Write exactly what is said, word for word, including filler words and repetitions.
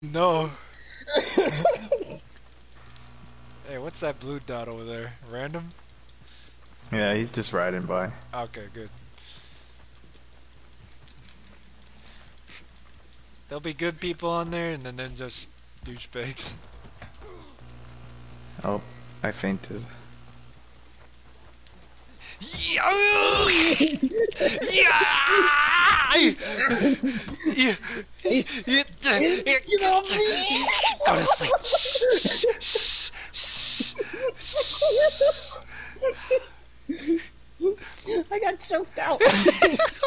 No. Hey, what's that blue dot over there? Random? Yeah, he's just riding by. Okay, good. There'll be good people on there, and then, then just douchebags. Oh, I fainted. Yeah! Yeah! Get off me! Go to sleep. Shh, shh, shh, shh. I got choked out.